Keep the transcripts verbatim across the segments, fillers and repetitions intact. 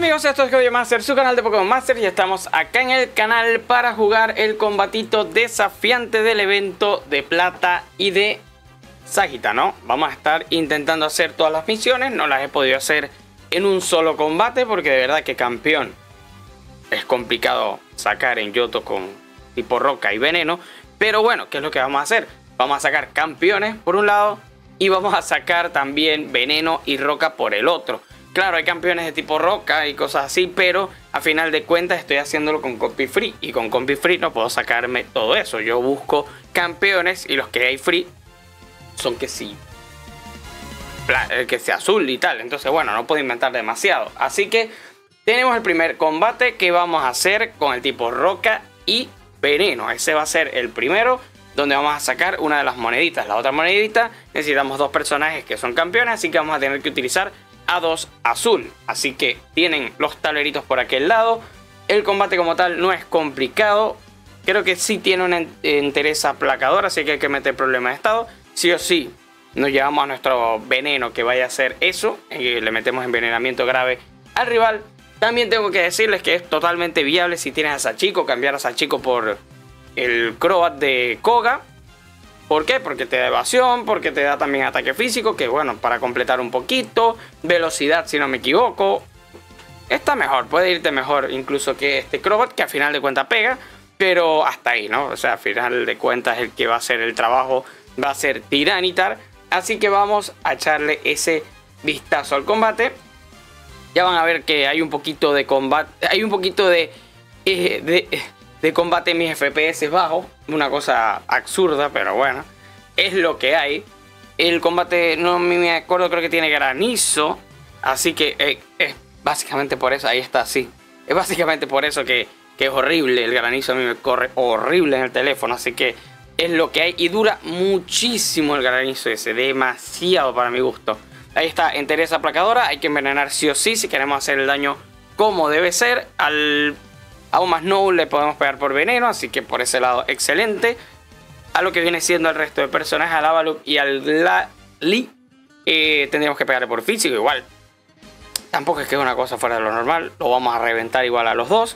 amigos, esto es Código Master, su canal de Pokémon Master, y estamos acá en el canal para jugar el combatito desafiante del evento de plata y de Sagita, ¿no? Vamos a estar intentando hacer todas las misiones, no las he podido hacer en un solo combate porque de verdad que campeón es complicado sacar en Yoto con tipo roca y veneno, pero bueno, ¿qué es lo que vamos a hacer? Vamos a sacar campeones por un lado y vamos a sacar también veneno y roca por el otro. Claro, hay campeones de tipo roca y cosas así, pero a final de cuentas estoy haciéndolo con copy free. Y con copy free no puedo sacarme todo eso. Yo busco campeones y los que hay free son que sí, que sea azul y tal. Entonces bueno, no puedo inventar demasiado. Así que tenemos el primer combate que vamos a hacer con el tipo roca y veneno. Ese va a ser el primero, donde vamos a sacar una de las moneditas. La otra monedita necesitamos dos personajes que son campeones, así que vamos a tener que utilizar a dos azul. Así que tienen los tableritos por aquel lado. El combate como tal no es complicado. Creo que sí tiene una entereza aplacadora, así que hay que meter problema de estado. Sí o sí nos llevamos a nuestro veneno que vaya a hacer eso, y le metemos envenenamiento grave al rival. También tengo que decirles que es totalmente viable si tienes a Sachiko, cambiar a Sachiko por el Crobat de Koga. ¿Por qué? Porque te da evasión, porque te da también ataque físico, que bueno, para completar un poquito, velocidad si no me equivoco. Está mejor, puede irte mejor incluso que este Crobat, que a final de cuentas pega, pero hasta ahí, ¿no? O sea, a final de cuentas el que va a hacer el trabajo va a ser Tiranitar. Así que vamos a echarle ese vistazo al combate. Ya van a ver que hay un poquito de combate, hay un poquito de... Eh, de de combate, mis F P S bajos, una cosa absurda, pero bueno, es lo que hay. El combate, no me acuerdo, creo que tiene granizo, así que eh, es básicamente por eso, ahí está, sí. Es básicamente por eso que, que es horrible el granizo, a mí me corre horrible en el teléfono, así que es lo que hay. Y dura muchísimo el granizo ese, demasiado para mi gusto. Ahí está, entereza aplacadora, hay que envenenar sí o sí si queremos hacer el daño como debe ser. Al... Aún más no le podemos pegar por veneno, así que por ese lado excelente. A lo que viene siendo el resto de personajes, al Avaluk y al Lali, eh, tendríamos que pegarle por físico igual. Tampoco es que es una cosa fuera de lo normal, lo vamos a reventar igual a los dos.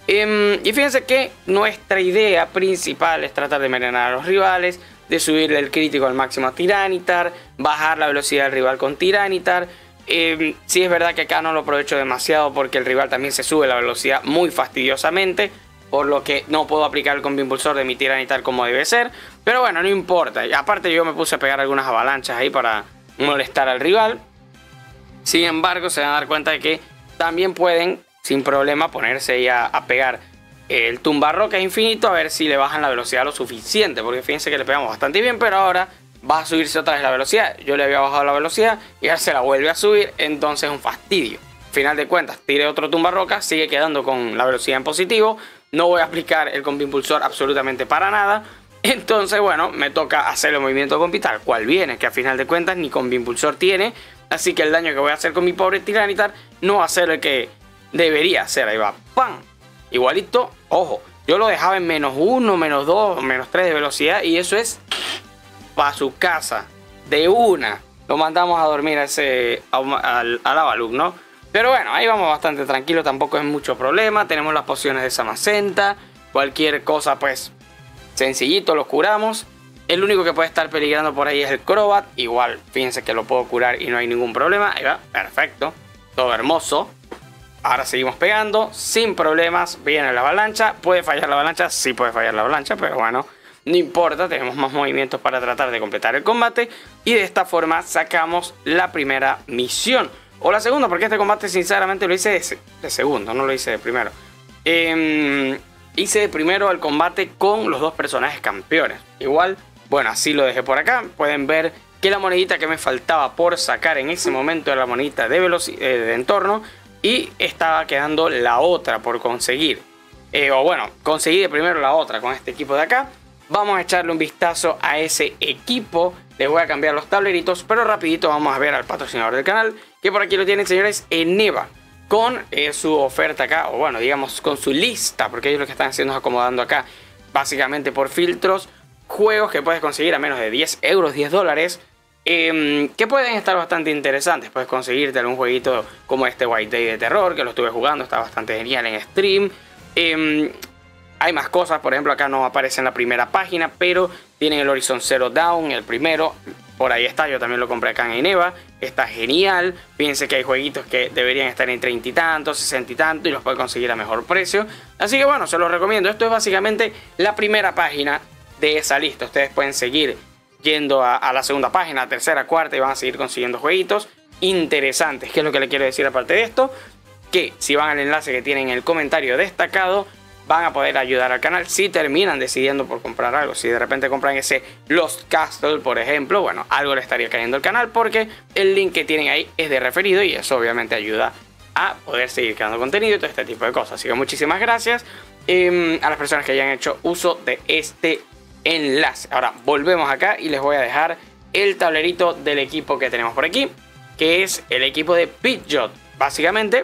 Eh, y fíjense que nuestra idea principal es tratar de envenenar a los rivales, de subirle el crítico al máximo a Tiranitar, bajar la velocidad del rival con Tiranitar. Eh, sí es verdad que acá no lo aprovecho demasiado porque el rival también se sube la velocidad muy fastidiosamente, por lo que no puedo aplicar el combo impulsor de mi Tiranitar como debe ser, pero bueno, no importa. Y aparte yo me puse a pegar algunas avalanchas ahí para molestar al rival. Sin embargo, se van a dar cuenta de que también pueden sin problema ponerse ahí a, a pegar el tumbarroca infinito, a ver si le bajan la velocidad lo suficiente, porque fíjense que le pegamos bastante bien, pero ahora va a subirse otra vez la velocidad. Yo le había bajado la velocidad y ahora se la vuelve a subir, entonces es un fastidio. Final de cuentas, tire otro tumbarroca, sigue quedando con la velocidad en positivo. No voy a aplicar el combo impulsor absolutamente para nada. Entonces, bueno, me toca hacer el movimiento de compi tal cual viene, que a final de cuentas ni combo impulsor tiene. Así que el daño que voy a hacer con mi pobre Tiranitar no va a ser el que debería ser. Ahí va, ¡pam! Igualito, ojo, yo lo dejaba en menos uno, menos dos, menos tres de velocidad y eso es para su casa, de una lo mandamos a dormir a ese, al, al Avaluk, ¿no? Pero bueno, ahí vamos bastante tranquilo, tampoco es mucho problema. Tenemos las pociones de Samacenta, cualquier cosa pues sencillito los curamos. El único que puede estar peligrando por ahí es el Crobat. Igual, fíjense que lo puedo curar y no hay ningún problema. Ahí va, perfecto, todo hermoso. Ahora seguimos pegando sin problemas. Viene la avalancha, puede fallar la avalancha, sí puede fallar la avalancha, pero bueno, no importa, tenemos más movimientos para tratar de completar el combate. Y de esta forma sacamos la primera misión. O la segunda, porque este combate sinceramente lo hice de, de segundo, no lo hice de primero. Eh, hice de primero el combate con los dos personajes campeones. Igual, bueno, así lo dejé por acá. Pueden ver que la monedita que me faltaba por sacar en ese momento era la monedita de, velocidad, eh, de entorno. Y estaba quedando la otra por conseguir. Eh, o bueno, conseguí de primero la otra con este equipo de acá. Vamos a echarle un vistazo a ese equipo. Les voy a cambiar los tableritos, pero rapidito vamos a ver al patrocinador del canal, que por aquí lo tienen, señores, Eneva, con eh, su oferta acá, o bueno, digamos con su lista, porque ellos lo que están haciendo es acomodando acá, básicamente por filtros, juegos que puedes conseguir a menos de diez euros, diez dólares, eh, que pueden estar bastante interesantes. Puedes conseguirte algún jueguito como este White Day de terror, que lo estuve jugando, está bastante genial en stream. Eh, hay más cosas, por ejemplo acá no aparece en la primera página, pero tienen el Horizon Zero Dawn, el primero. Por ahí está, yo también lo compré acá en Eneva. Está genial. Fíjense que hay jueguitos que deberían estar en treinta y tantos, sesenta y tantos y los pueden conseguir a mejor precio. Así que bueno, se los recomiendo. Esto es básicamente la primera página de esa lista. Ustedes pueden seguir yendo a, a la segunda página, tercera, cuarta y van a seguir consiguiendo jueguitos interesantes. ¿Qué es lo que le quiero decir aparte de esto? Que si van al enlace que tienen en el comentario destacado, van a poder ayudar al canal si terminan decidiendo por comprar algo. Si de repente compran ese Lost Castle, por ejemplo, bueno, algo le estaría cayendo al canal porque el link que tienen ahí es de referido y eso obviamente ayuda a poder seguir creando contenido y todo este tipo de cosas. Así que muchísimas gracias eh, a las personas que hayan hecho uso de este enlace. Ahora volvemos acá y les voy a dejar el tablerito del equipo que tenemos por aquí, que es el equipo de Pidgeot. Básicamente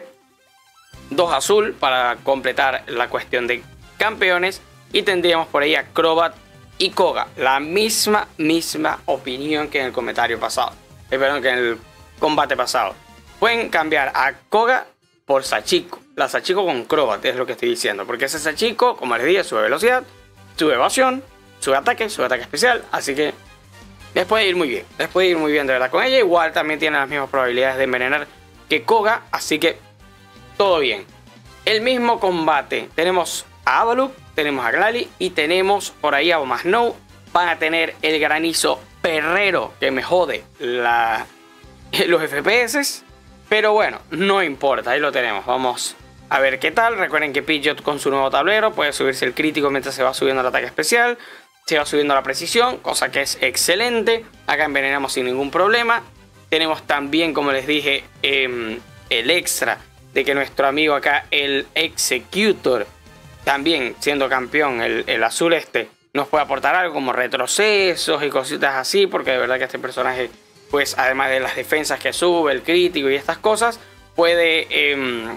dos azul para completar la cuestión de campeones. Y tendríamos por ahí a Crobat y Koga. La misma, misma opinión que en el comentario pasado. Eh, perdón, que en el combate pasado. Pueden cambiar a Koga por Sachiko. La Sachiko con Crobat es lo que estoy diciendo. Porque ese Sachiko, como les dije, sube velocidad, sube evasión, sube ataque, sube ataque especial. Así que les puede ir muy bien. Les puede ir muy bien de verdad con ella. Igual también tiene las mismas probabilidades de envenenar que Koga. Así que todo bien. El mismo combate. Tenemos a Avaluk, tenemos a Glalie y tenemos por ahí a Bomasnow. Van a tener el granizo perrero que me jode la, los F P S. Pero bueno, no importa, ahí lo tenemos. Vamos a ver qué tal. Recuerden que Pidgeot con su nuevo tablero puede subirse el crítico mientras se va subiendo el ataque especial. Se va subiendo la precisión, cosa que es excelente. Acá envenenamos sin ningún problema. Tenemos también, como les dije, eh, el extra de que nuestro amigo acá, el Executor, también siendo campeón, el, el azul este, nos puede aportar algo como retrocesos y cositas así, porque de verdad que este personaje, pues además de las defensas que sube, el crítico y estas cosas, puede eh,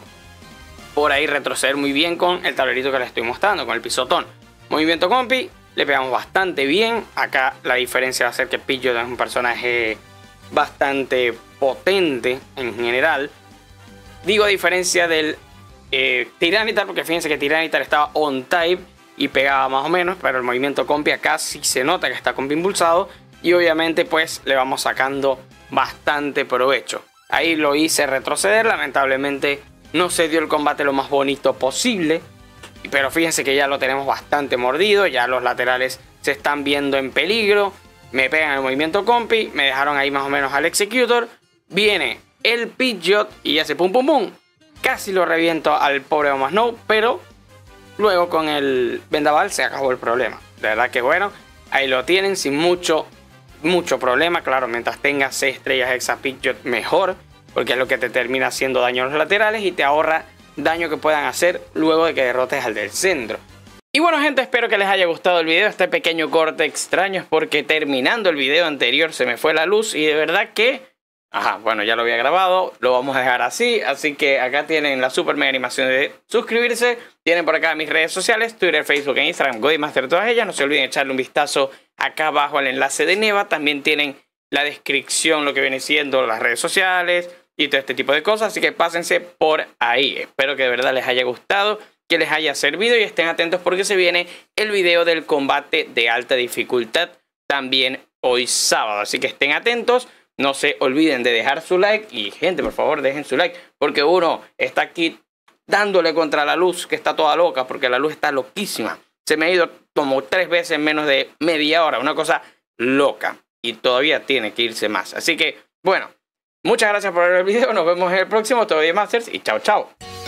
por ahí retroceder muy bien con el tablerito que les estoy mostrando, con el pisotón. Movimiento compi, le pegamos bastante bien. Acá la diferencia va a ser que Pidgeot es un personaje bastante potente en general. Digo a diferencia del eh, Tyranitar, porque fíjense que Tyranitar estaba on type y pegaba más o menos, pero el movimiento compi acá sí se nota que está compi impulsado y obviamente pues le vamos sacando bastante provecho. Ahí lo hice retroceder, lamentablemente no se dio el combate lo más bonito posible, pero fíjense que ya lo tenemos bastante mordido, ya los laterales se están viendo en peligro. Me pegan el movimiento compi, me dejaron ahí más o menos al Executor, viene el Pidgeot y hace pum pum pum. Casi lo reviento al pobre Bomasnow, pero luego con el vendaval se acabó el problema. De verdad que bueno, ahí lo tienen sin mucho, mucho problema. Claro, mientras tengas seis estrellas Hexa Pidgeot mejor, porque es lo que te termina haciendo daño a los laterales y te ahorra daño que puedan hacer luego de que derrotes al del centro. Y bueno gente, espero que les haya gustado el video. Este pequeño corte extraño es porque terminando el video anterior se me fue la luz y de verdad que... Ajá, bueno, ya lo había grabado, lo vamos a dejar así, así que acá tienen la super mega animación de suscribirse, tienen por acá mis redes sociales, Twitter, Facebook e Instagram, Godimaster, todas ellas, no se olviden echarle un vistazo acá abajo al enlace de Neva, también tienen la descripción, lo que viene siendo las redes sociales y todo este tipo de cosas, así que pásense por ahí, espero que de verdad les haya gustado, que les haya servido y estén atentos porque se viene el video del combate de alta dificultad también hoy sábado, así que estén atentos. No se olviden de dejar su like y gente, por favor, dejen su like porque uno está aquí dándole contra la luz que está toda loca porque la luz está loquísima. Se me ha ido como tres veces en menos de media hora, una cosa loca y todavía tiene que irse más. Así que, bueno, muchas gracias por ver el video, nos vemos en el próximo, todavía Masters y chao, chao.